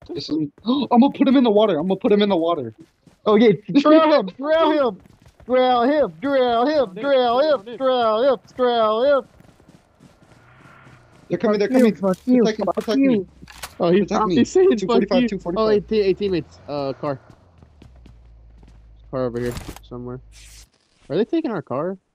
I'm gonna put him in the water. I'm gonna put him in the water. Oh yeah, drown him, drown him, drown him, drown him, drown him, drown him, drown him. They're coming. They're coming. Fuck you, Protect me. fuck Protect you. me. Oh, Protect me. he's saying fuck 245. you. 245. Oh, hey, teammates. Car. Car over here somewhere. Are they taking our car?